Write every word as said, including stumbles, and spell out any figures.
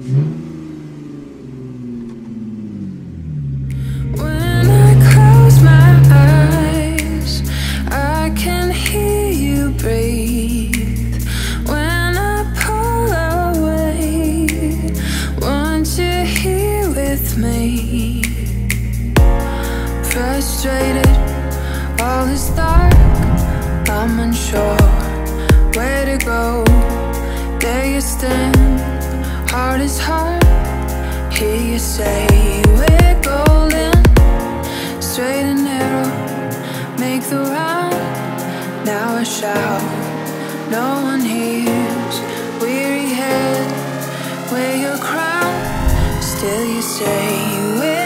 When I close my eyes, I can hear you breathe. When I pull away, want you here with me. Frustrated, all is dark, I'm unsure where to go. There you stand, heart is hard. Hear you say we're golden, straight and narrow, make the round. Now I shout, no one hears. Weary head, wear your crown. Still you say we're